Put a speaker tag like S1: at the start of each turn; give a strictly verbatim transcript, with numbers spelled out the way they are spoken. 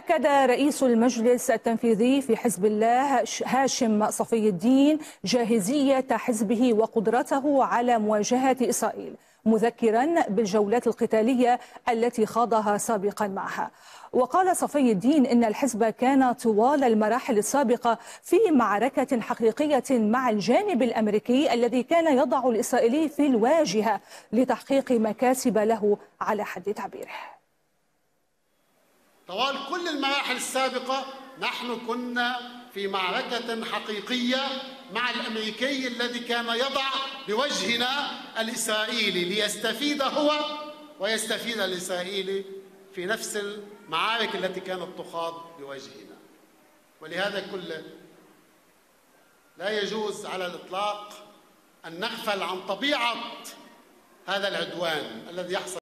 S1: أكد رئيس المجلس التنفيذي في حزب الله هاشم صفي الدين جاهزية حزبه وقدرته على مواجهة إسرائيل، مذكرا بالجولات القتالية التي خاضها سابقا معها. وقال صفي الدين إن الحزب كان طوال المراحل السابقة في معركة حقيقية مع الجانب الأمريكي الذي كان يضع الإسرائيلي في الواجهة لتحقيق مكاسب له على حد تعبيره.
S2: طوال كل المراحل السابقة نحن كنا في معركة حقيقية مع الأمريكي الذي كان يضع بوجهنا الإسرائيلي ليستفيد هو ويستفيد الإسرائيلي في نفس المعارك التي كانت تخاض بوجهنا. ولهذا كله لا يجوز على الإطلاق أن نغفل عن طبيعة هذا العدوان الذي يحصل